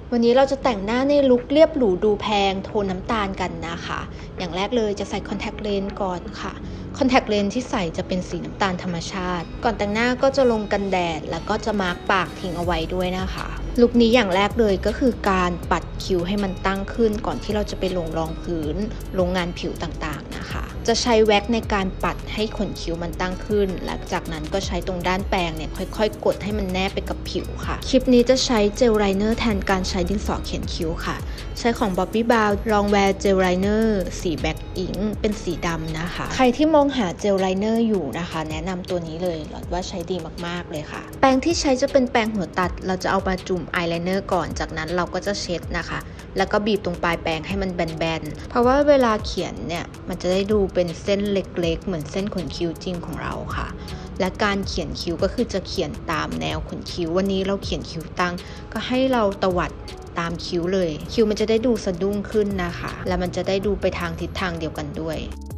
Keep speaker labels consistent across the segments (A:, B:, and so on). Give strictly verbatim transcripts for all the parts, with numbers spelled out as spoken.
A: วันนี้เราจะแต่งหน้าในลุคเรียบหรูดูแพงโทนน้ำตาลกันนะคะอย่างแรกเลยจะใส่คอนแทคเลนส์ก่อนค่ะคอนแทคเลนส์ที่ใส่จะเป็นสีน้ำตาลธรรมชาติก่อนแต่งหน้าก็จะลงกันแดดแล้วก็จะมาร์กปากทิ้งเอาไว้ด้วยนะคะลุคนี้อย่างแรกเลยก็คือการปัดคิ้วให้มันตั้งขึ้นก่อนที่เราจะไปลงรองพื้นลงงานผิวต่างๆนะคะจะใช้แว็กในการปัดให้ขนคิ้วมันตั้งขึ้นหลังจากนั้นก็ใช้ตรงด้านแปรงเนี่ยค่อยๆกดให้มันแนบไปกับผิวค่ะคลิปนี้จะใช้เจลไลเนอร์แทนการใช้ดินสอเขียนคิ้วค่ะใช้ของ Bobbi Brown ลองแวร์เจลไลเนอร์สีแบ็กอิงเป็นสีดำนะคะใครที่มองหาเจลไลเนอร์อยู่นะคะแนะนำตัวนี้เลยหลอดว่าใช้ดีมากๆเลยค่ะแปรงที่ใช้จะเป็นแปรงหัวตัดเราจะเอามาจุ่มอายไลเนอร์ก่อนจากนั้นเราก็จะเช็ดนะคะแล้วก็บีบตรงปลายแปรงให้มันแบนๆเพราะว่าเวลาเขียนเนี่ยมันจะได้ดูเป็นเส้นเล็กๆเหมือนเส้นขนคิ้วจริงของเราค่ะและการเขียนคิ้วก็คือจะเขียนตามแนวขนคิ้ววันนี้เราเขียนคิ้วตั้งก็ให้เราตวัดตามคิ้วเลยคิ้วมันจะได้ดูสะดุ้งขึ้นนะคะและมันจะได้ดูไปทางทิศทางเดียวกันด้วย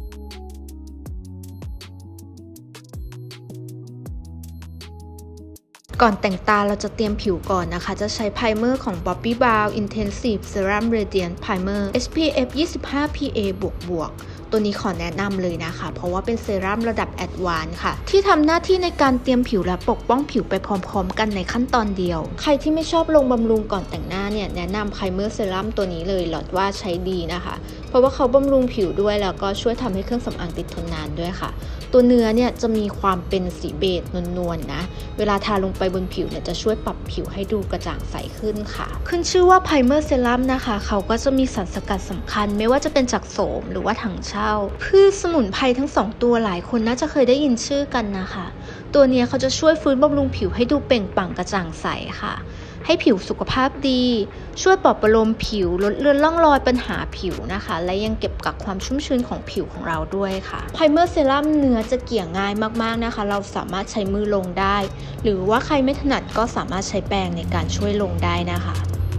A: ก่อนแต่งตาเราจะเตรียมผิวก่อนนะคะจะใช้ไพรเมอร์ของ Bobbi Brown Intensive Serum Radiant Primer เอส พี เอฟ ยี่สิบห้า พี เอ บวกบวกตัวนี้ขอแนะนำเลยนะคะเพราะว่าเป็นเซรั่มระดับแอดวานซ์ค่ะที่ทำหน้าที่ในการเตรียมผิวและปกป้องผิวไปพร้อมๆกันในขั้นตอนเดียวใครที่ไม่ชอบลงบำรุงก่อนแต่งหน้าเนี่ยแนะนำไพรเมอร์เซรั่มตัวนี้เลยหลอดว่าใช้ดีนะคะเพราะว่าเขาบำรุงผิวด้วยแล้วก็ช่วยทำให้เครื่องสำอางติดทนนานด้วยค่ะตัวเนื้อเนี่ยจะมีความเป็นสีเบจนวลๆนะเวลาทาลงไปบนผิวเนี่ยจะช่วยปรับผิวให้ดูกระจ่างใสขึ้นค่ะขึ้นชื่อว่าไพรเมอร์เซรั่มนะคะเขาก็จะมีสารสกัดสำคัญไม่ว่าจะเป็นจากโสมหรือว่าถังเช่าพืชสมุนไพรทั้งสองตัวหลายคนน่าจะเคยได้ยินชื่อกันนะคะตัวนี้เขาจะช่วยฟื้นบำรุงผิวให้ดูเปล่งปลั่งกระจ่างใสค่ะให้ผิวสุขภาพดีช่วยปลอบประโลมผิวลดเลือนร่องรอยปัญหาผิวนะคะและยังเก็บกักความชุ่มชื้นของผิวของเราด้วยค่ะไพรเมอร์เซรั่มเนื้อจะเกลี่ยง่ายมากๆนะคะเราสามารถใช้มือลงได้หรือว่าใครไม่ถนัดก็สามารถใช้แปรงในการช่วยลงได้นะคะ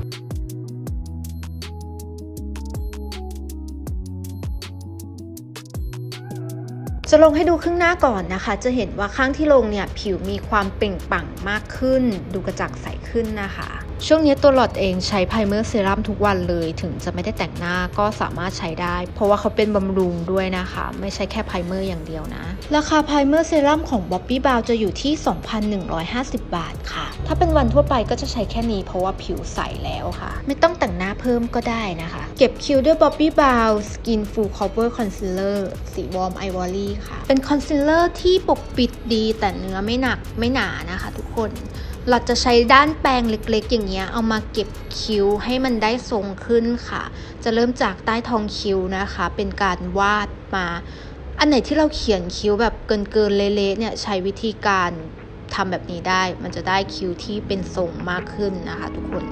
A: จะลงให้ดูครึ่งหน้าก่อนนะคะจะเห็นว่าข้างที่ลงเนี่ยผิวมีความเปล่งปลั่งมากขึ้นดูกระจ่างใสขึ้นนะคะช่วงนี้ตัวหลอดเองใช้ไพรเมอร์เซรั่มทุกวันเลยถึงจะไม่ได้แต่งหน้าก็สามารถใช้ได้เพราะว่าเขาเป็นบำรุงด้วยนะคะไม่ใช่แค่ไพรเมอร์อย่างเดียวนะราคาไพรเมอร์เซรั่มของ Bobbi Brown จะอยู่ที่ สองพันหนึ่งร้อยห้าสิบ บาทค่ะถ้าเป็นวันทั่วไปก็จะใช้แค่นี้เพราะว่าผิวใสแล้วค่ะไม่ต้องแต่งหน้าเพิ่มก็ได้นะคะเก็บคิ้วด้วย Bobbi Brown Skin Full Cover Concealer สี Warm Ivory ค่ะเป็นคอนซีลเลอร์ที่ปกปิดดีแต่เนื้อไม่หนักไม่หนานะคะทุกคนเราจะใช้ด้านแปรงเล็กๆอย่างเงี้ยเอามาเก็บคิ้วให้มันได้ทรงขึ้นค่ะจะเริ่มจากใต้ท้องคิ้วนะคะเป็นการวาดมาอันไหนที่เราเขียนคิ้วแบบเกินๆเละๆเนี่ยใช้วิธีการทำแบบนี้ได้มันจะได้คิ้วที่เป็นทรงมากขึ้นนะคะทุกคน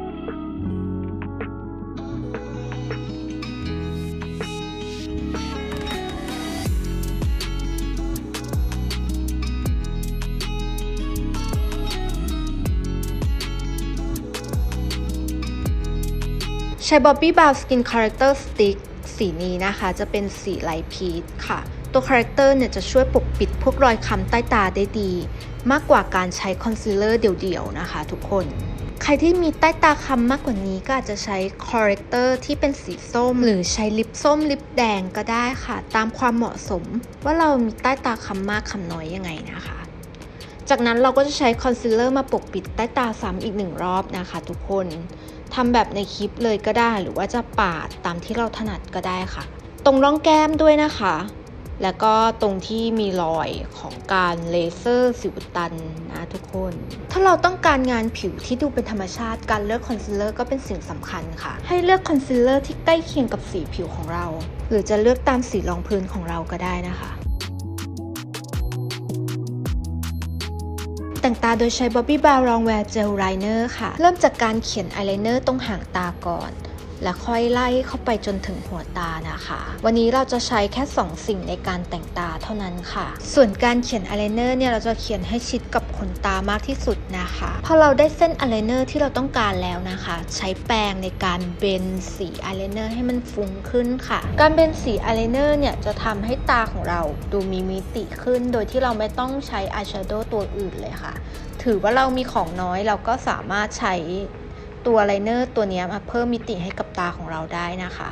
A: ใช้ Bobbi Brown Skin Corrector Stick สีนี้นะคะจะเป็นสีไลท์พีชค่ะตัว Corrector เนี่ยจะช่วยปกปิดพวกรอยค้ำใต้ตาได้ดีมากกว่าการใช้คอนซีลเลอร์เดี่ยวๆนะคะทุกคนใครที่มีใต้ตาค้ำมากกว่านี้ก็อาจจะใช้ Corrector ที่เป็นสีส้มหรือใช้ลิปส้มลิปแดงก็ได้ค่ะตามความเหมาะสมว่าเรามีใต้ตาค้ำมากค้ำน้อยยังไงนะคะจากนั้นเราก็จะใช้คอนซีลเลอร์มาปกปิดใต้ตาซ้ำอีกหนึ่งรอบนะคะทุกคนทำแบบในคลิปเลยก็ได้หรือว่าจะปาดตามที่เราถนัดก็ได้ค่ะตรงร่องแก้มด้วยนะคะแล้วก็ตรงที่มีรอยของการเลเซอร์สิวอุดตันนะทุกคนถ้าเราต้องการงานผิวที่ดูเป็นธรรมชาติการเลือกคอนซีลเลอร์ก็เป็นสิ่งสำคัญค่ะให้เลือกคอนซีลเลอร์ที่ใกล้เคียงกับสีผิวของเราหรือจะเลือกตามสีรองพื้นของเราก็ได้นะคะแต่งตาโดยใช้ Bobbi Brown Longwear Gel Liner ค่ะเริ่มจากการเขียนอายไลเนอร์ตรงหางตาก่อนและค่อยไล่เข้าไปจนถึงหัวตานะคะวันนี้เราจะใช้แค่สองสิ่งในการแต่งตาเท่านั้นค่ะส่วนการเขียนอายไลเนอร์เนี่ยเราจะเขียนให้ชิดกับขนตามากที่สุดนะคะพอเราได้เส้นอายไลเนอร์ที่เราต้องการแล้วนะคะใช้แปรงในการเบนสีอายไลเนอร์ให้มันฟุ้งขึ้นค่ะการเบนสีอายไลเนอร์เนี่ยจะทำให้ตาของเราดูมีมิติขึ้นโดยที่เราไม่ต้องใช้อายแชโดว์ตัวอื่นเลยค่ะถือว่าเรามีของน้อยเราก็สามารถใช้ตัวไลเนอร์ตัวนี้มาเพิ่มมิติให้กับตาของเราได้นะคะ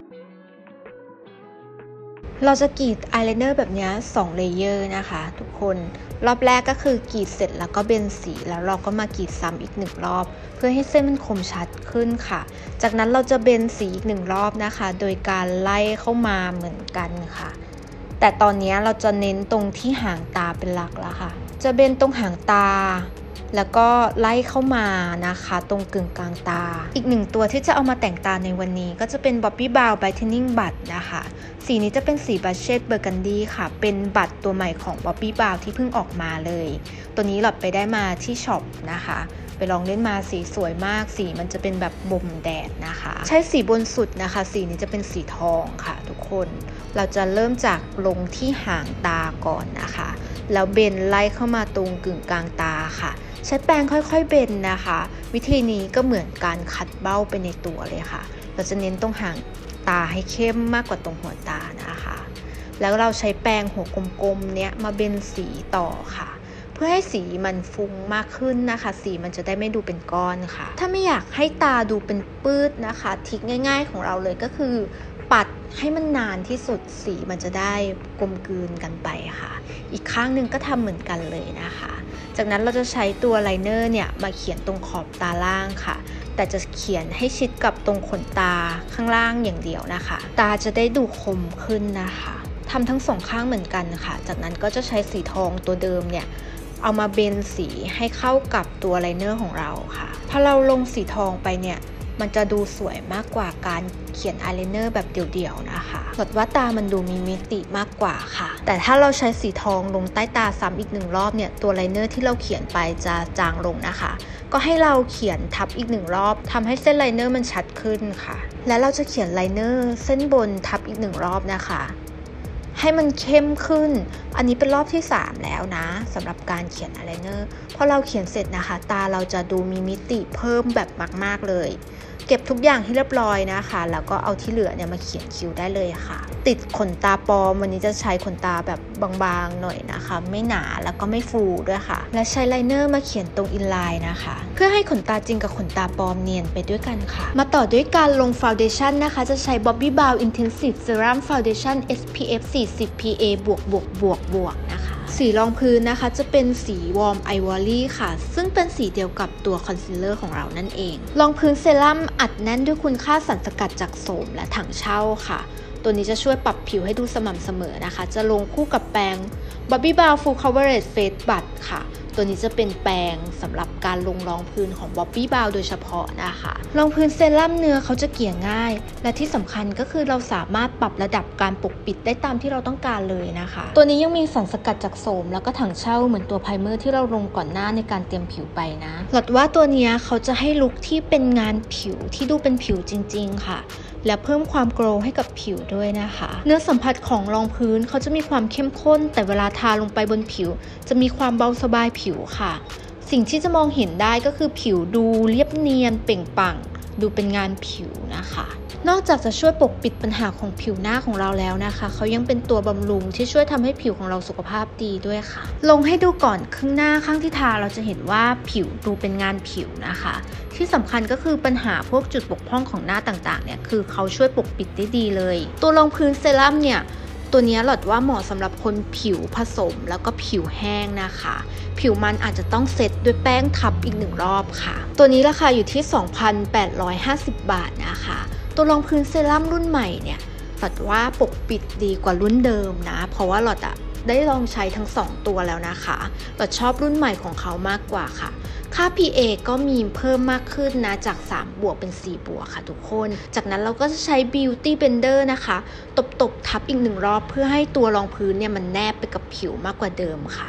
A: เราจะกรีดอายไลเนอร์แบบนี้สองเลเยอร์นะคะทุกคนรอบแรกก็คือกรีดเสร็จแล้วก็เบนสีแล้วเราก็มากรีดซ้ำอีกหนึ่งรอบเพื่อให้เส้นมันคมชัดขึ้นค่ะจากนั้นเราจะเบนสีอีกหนึ่งรอบนะคะโดยการไล่เข้ามาเหมือนกันค่ะแต่ตอนนี้เราจะเน้นตรงที่หางตาเป็นหลักแล้วค่ะจะเบนตรงหางตาแล้วก็ไล่เข้ามานะคะตรงกึ่งกลางตาอีกหนึ่งตัวที่จะเอามาแต่งตาในวันนี้ก็จะเป็น Bobbi Brown Brightening Bud นะคะสีนี้จะเป็นสีบัชเชตเบอร์กันดี้ค่ะเป็นบัตรตัวใหม่ของ Bobbi Brown ที่เพิ่งออกมาเลยตัวนี้หลอดไปได้มาที่ช็อปนะคะไปลองเล่นมาสีสวยมากสีมันจะเป็นแบบบ่มแดดนะคะใช้สีบนสุดนะคะสีนี้จะเป็นสีทองค่ะทุกคนเราจะเริ่มจากลงที่หางตาก่อนนะคะแล้วเบนไล่เข้ามาตรงกึ่งกลางตาค่ะใช้แปรงค่อยๆเบนนะคะวิธีนี้ก็เหมือนการขัดเบ้าไปในตัวเลยค่ะเราจะเน้นตรงหางตาให้เข้มมากกว่าตรงหัวตานะคะแล้วเราใช้แปรงหัวกลมๆเนี้ยมาเบนสีต่อค่ะเพื่อให้สีมันฟุ้งมากขึ้นนะคะสีมันจะได้ไม่ดูเป็นก้อนค่ะถ้าไม่อยากให้ตาดูเป็นปื้ดนะคะทริคง่ายๆของเราเลยก็คือปัดให้มันนานที่สุดสีมันจะได้กลมกลืนกันไปค่ะอีกข้างหนึ่งก็ทำเหมือนกันเลยนะคะจากนั้นเราจะใช้ตัวไลเนอร์เนี่ยมาเขียนตรงขอบตาล่างค่ะแต่จะเขียนให้ชิดกับตรงขนตาข้างล่างอย่างเดียวนะคะตาจะได้ดูคมขึ้นนะคะทำทั้งสองข้างเหมือนกันค่ะจากนั้นก็จะใช้สีทองตัวเดิมเนี่ยเอามาเบนสีให้เข้ากับตัวไลเนอร์ของเราค่ะพอเราลงสีทองไปเนี่ยมันจะดูสวยมากกว่าการเขียนอายไลเนอร์แบบเดี่ยวๆนะคะกดว่าตามันดูมีมิติมากกว่าค่ะแต่ถ้าเราใช้สีทองลงใต้ตาซ้ำอีกหนึ่งรอบเนี่ยตัวไลเนอร์ที่เราเขียนไปจะจางลงนะคะก็ให้เราเขียนทับอีกหนึ่งรอบทำให้เส้นไลเนอร์มันชัดขึ้นค่ะและเราจะเขียนไลเนอร์เส้นบนทับอีกหนึ่งรอบนะคะให้มันเข้มขึ้นอันนี้เป็นรอบที่สามแล้วนะสำหรับการเขียนอายไลเนอร์พอเราเขียนเสร็จนะคะตาเราจะดูมีมิติเพิ่มแบบมากๆเลยเก็บทุกอย่างที่เรียบร้อยนะคะแล้วก็เอาที่เหลือเนี่ยมาเขียนคิ้วได้เลยค่ะติดขนตาปลอมวันนี้จะใช้ขนตาแบบบางๆหน่อยนะคะไม่หนาแล้วก็ไม่ฟูด้วยค่ะและใช้ไลเนอร์มาเขียนตรงอินไลน์นะคะเพื่อให้ขนตาจริงกับขนตาปลอมเนียนไปด้วยกันค่ะมาต่อด้วยการลงฟาวเดชั่นนะคะจะใช้ Bobbi Brown Intensive Serum Foundation เอส พี เอฟ สี่สิบ พี เอ บวกบวกบวกบวกนะคะสีรองพื้นนะคะจะเป็นสีวอร์มไอวอรี่ค่ะซึ่งเป็นสีเดียวกับตัวคอนซีลเลอร์ของเรานั่นเองรองพื้นเซรั่มอัดแน่นด้วยคุณค่าสารสกัดจากโสมและถังเช่าค่ะตัวนี้จะช่วยปรับผิวให้ดูสม่ำเสมอนะคะจะลงคู่กับแปรง Bobbi Brown Full Coverage Face Bud ค่ะตัวนี้จะเป็นแปรงสำหรับการลงรองพื้นของ Bobbi Brown โดยเฉพาะนะคะรองพื้นเซรั่มเนื้อเขาจะเกลี่ยง่ายและที่สำคัญก็คือเราสามารถปรับระดับการปกปิดได้ตามที่เราต้องการเลยนะคะตัวนี้ยังมีสารสกัดจากโสมแล้วก็ถังเช่าเหมือนตัวไพรเมอร์ที่เราลงก่อนหน้าในการเตรียมผิวไปนะหลอดว่าตัวนี้เขาจะให้ลุคที่เป็นงานผิวที่ดูเป็นผิวจริงๆค่ะและเพิ่มความโกลว์ให้กับผิวด้วยนะคะเนื้อสัมผัสของรองพื้นเขาจะมีความเข้มข้นแต่เวลาทาลงไปบนผิวจะมีความเบาสบายผิวค่ะสิ่งที่จะมองเห็นได้ก็คือผิวดูเรียบเนียนเปล่งปลั่งดูเป็นงานผิวนะคะนอกจากจะช่วยปกปิดปัญหาของผิวหน้าของเราแล้วนะคะเขายังเป็นตัวบำรุงที่ช่วยทำให้ผิวของเราสุขภาพดีด้วยค่ะลงให้ดูก่อนครึ่งหน้าข้างที่ทาเราจะเห็นว่าผิวดูเป็นงานผิวนะคะที่สำคัญก็คือปัญหาพวกจุดบกพร่องของหน้าต่างๆเนี่ยคือเขาช่วยปกปิดได้ดีเลยตัวรองพื้นเซรั่มเนี่ยตัวนี้หลอดว่าเหมาะสำหรับคนผิวผสมแล้วก็ผิวแห้งนะคะผิวมันอาจจะต้องเซตด้วยแป้งทับอีกหนึ่งรอบค่ะตัวนี้ราคาอยู่ที่ สองพันแปดร้อยห้าสิบ บาทนะคะตัวรองพื้นเซรั่มรุ่นใหม่เนี่ยหลอดว่าปกปิดดีกว่ารุ่นเดิมนะเพราะว่าหลอดอะได้ลองใช้ทั้งสองตัวแล้วนะคะหลอดชอบรุ่นใหม่ของเขามากกว่าค่ะค่า พี เอ ก็มีเพิ่มมากขึ้นนะจากสามบวกเป็นสี่บวกค่ะทุกคนจากนั้นเราก็จะใช้ Beauty Blender นะคะตบๆทับอีกหนึ่งรอบเพื่อให้ตัวรองพื้นเนี่ยมันแนบไปกับผิวมากกว่าเดิมค่ะ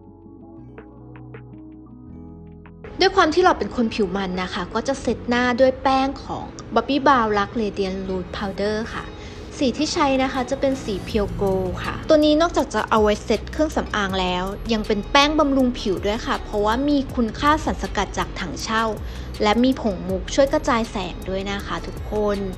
A: ด้วยความที่เราเป็นคนผิวมันนะคะก็จะเซตหน้าด้วยแป้งของ Bobbi Brown Luxe Radiant Root Powder ค่ะสีที่ใช้นะคะจะเป็นสีเพียวโกลค่ะตัวนี้นอกจากจะเอาไว้เซตเครื่องสำอางแล้วยังเป็นแป้งบำรุงผิวด้วยค่ะเพราะว่ามีคุณค่าสารสกัดจากถังเช่าและมีผงมุกช่วยกระจายแสงด้วยนะคะทุกคน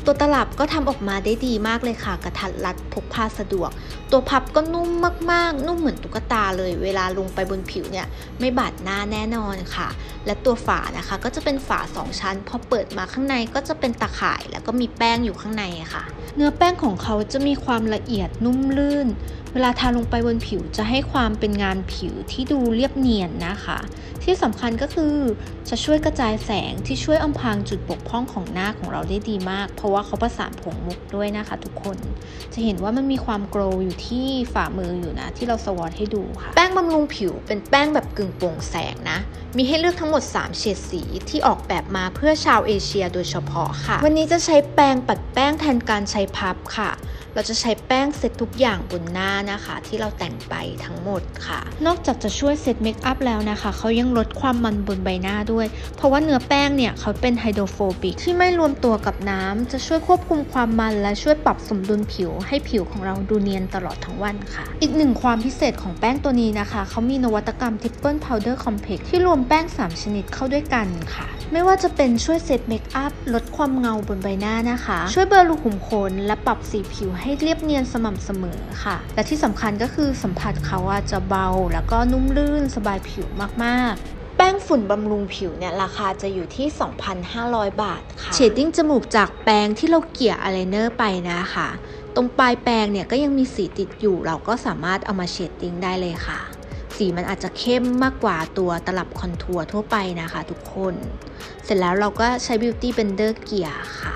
A: ตัวตลับก็ทำออกมาได้ดีมากเลยค่ะกระทัดรัดพกพาสะดวกตัวพับก็นุ่มมากๆนุ่มเหมือนตุ๊กตาเลยเวลาลงไปบนผิวเนี่ยไม่บาดหน้าแน่นอนค่ะและตัวฝานะคะก็จะเป็นฝาสองชั้นพอเปิดมาข้างในก็จะเป็นตะข่ายแล้วก็มีแป้งอยู่ข้างในค่ะเนื้อแป้งของเขาจะมีความละเอียดนุ่มลื่นเวลาทาลงไปบนผิวจะให้ความเป็นงานผิวที่ดูเรียบเนียนนะคะที่สำคัญก็คือจะช่วยกระจายแสงที่ช่วยอำพรางจุดบกพร่องของหน้าของเราได้ดีมากเพราะว่าเขาประสานผงมุกด้วยนะคะทุกคนจะเห็นว่ามันมีความโกลว์อยู่ที่ฝ่ามืออยู่นะที่เราสวอตให้ดูค่ะแป้งบำรุงผิวเป็นแป้งแบบกึ่งโปร่งแสงนะมีให้เลือกทั้งหมดสามเฉดสีที่ออกแบบมาเพื่อชาวเอเชียโดยเฉพาะค่ะวันนี้จะใช้แปรงปัดแป้งแทนการใช้พับค่ะเราจะใช้แป้งเซตทุกอย่างบนหน้านะคะที่เราแต่งไปทั้งหมดค่ะนอกจากจะช่วยเซตเมคอัพแล้วนะคะเขายังลดความมันบนใบหน้าด้วยเพราะว่าเนื้อแป้งเนี่ยเขาเป็นไฮโดรโฟบิกที่ไม่รวมตัวกับน้ำจะช่วยควบคุมความมันและช่วยปรับสมดุลผิวให้ผิวของเราดูเนียนตลอดทั้งวันค่ะอีกหนึ่งความพิเศษของแป้งตัวนี้นะคะเขามีนวัตกรรม Triple Powder Complex ที่รวมแป้งสามชนิดเข้าด้วยกันค่ะไม่ว่าจะเป็นช่วยเซตเมคอัพลดความเงาบนใบหน้านะคะช่วยเบลอรูขุมขนและปรับสีผิวให้เรียบเนียนสม่ำเสมอค่ะและที่สำคัญก็คือสัมผัสเขาจะเบาแล้วก็นุ่มลื่นสบายผิวมากๆแป้งฝุ่นบำรุงผิวเนี่ยราคาจะอยู่ที่ สองพันห้าร้อย บาทค่ะเชดดิ้งจมูกจากแปรงที่เราเกลี่ยอายไลเนอร์ไปนะคะตรงปลายแปรงเนี่ยก็ยังมีสีติดอยู่เราก็สามารถเอามาเชดดิ้งได้เลยค่ะสีมันอาจจะเข้มมากกว่าตัวตลับคอนทัวร์ทั่วไปนะคะทุกคนเสร็จแล้วเราก็ใช้ Beauty Blender เกลี่ยค่ะ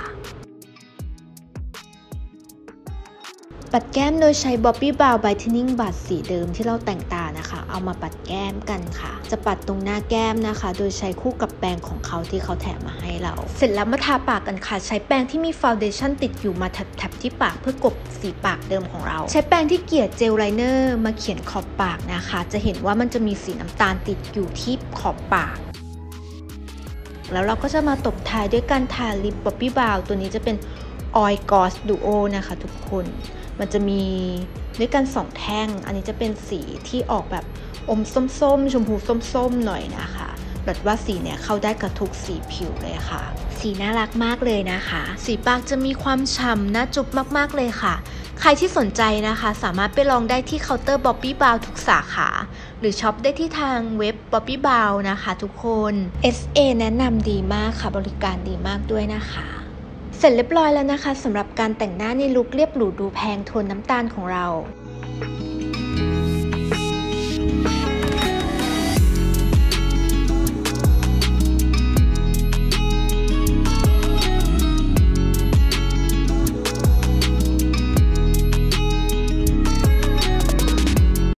A: ปัดแก้มโดยใช้ Bobbi Brown Brightening Brush สีเดิมที่เราแต่งตานะคะเอามาปัดแก้มกันค่ะจะปัดตรงหน้าแก้มนะคะโดยใช้คู่กับแปรงของเขาที่เขาแถมมาให้เราเสร็จแล้วมาทาปากกันค่ะใช้แปรงที่มีฟาวเดชั่นติดอยู่มาแถบๆที่ปากเพื่อกลบสีปากเดิมของเราใช้แปรงที่เกลี่ยเจลไลเนอร์มาเขียนขอบปากนะคะจะเห็นว่ามันจะมีสีน้ำตาลติดอยู่ที่ขอบปากแล้วเราก็จะมาตบท้ายด้วยการทาลิป Bobbi Brown ตัวนี้จะเป็น Oil Gloss Duo นะคะทุกคนมันจะมีด้วยกันสองแท่งอันนี้จะเป็นสีที่ออกแบบอมส้มๆชมพูส้มๆหน่อยนะคะแบบว่าสีเนี่ยเข้าได้กับทุกสีผิวเลยค่ะสีน่ารักมากเลยนะคะสีปากจะมีความฉ่ำน่าจุ๊บมากๆเลยค่ะใครที่สนใจนะคะสามารถไปลองได้ที่เคาน์เตอร์ Bobbi Brown ทุกสาขาหรือช็อปได้ที่ทางเว็บ Bobbi Brown นะคะทุกคน เอส เอ แนะนำดีมากค่ะบริการดีมากด้วยนะคะเสร็จเรียบร้อยแล้วนะคะสำหรับการแต่งหน้าในลุคเรียบหรูดูแพงโทนน้ำตาลของเรา